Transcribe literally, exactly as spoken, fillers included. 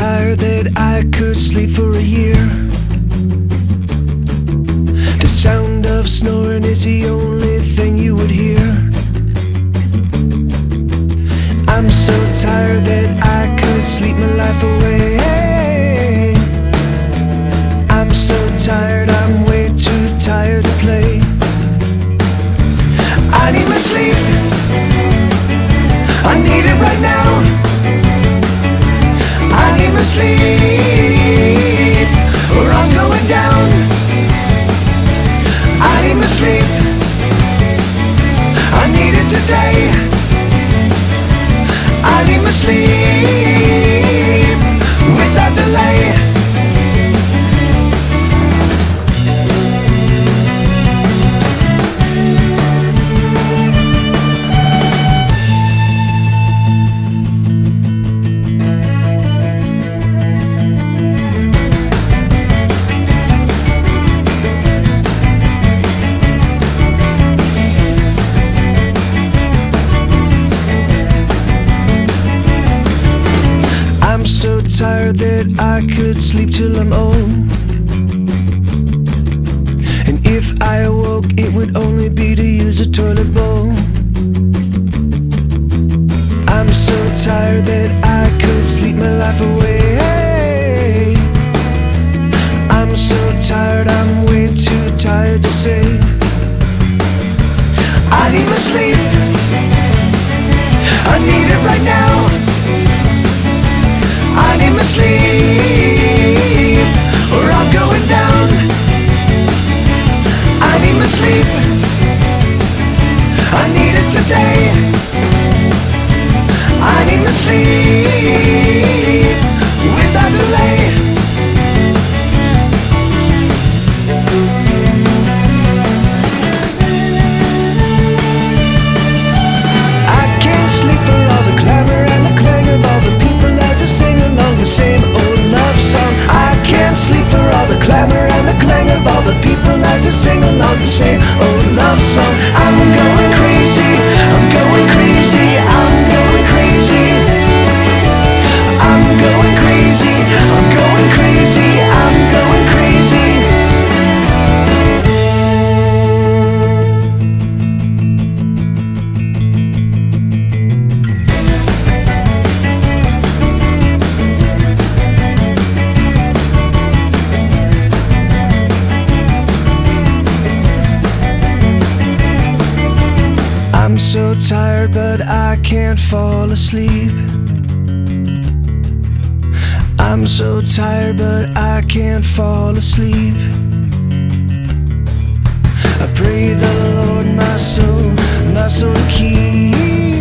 tired that I could sleep for a year. The sound of snoring is the only thing you would hear. I'm so tired that I could sleep my life away. I'm so tired, I'm way too tired to play. I need my sleep, I need it right now. I need my sleep, or I'm going down. I need my sleep, I need it today. I need my sleep, without delay. I'm so tired that I could sleep till I'm old. And if I awoke, it would only be to use a toilet bowl. I'm so tired that I could sleep my life away. I'm so tired, I'm way too tired to say. I need my sleep, I need it right now. I need my sleep, or I'm going down. I need my sleep, I need it today. I need my sleep, without delay. I can't sleep for all the clamor and the clang of all the people as I sing along the same old love song. I can't sleep for all the clamor and the clang of all the people as I sing along the same old love song. I'm going crazy, I'm going crazy, I'm going crazy. I'm going crazy, I'm going crazy, I'm going crazy. I'm so tired, but I can't fall asleep. I'm so tired, but I can't fall asleep. I pray the Lord my soul, my soul to keep.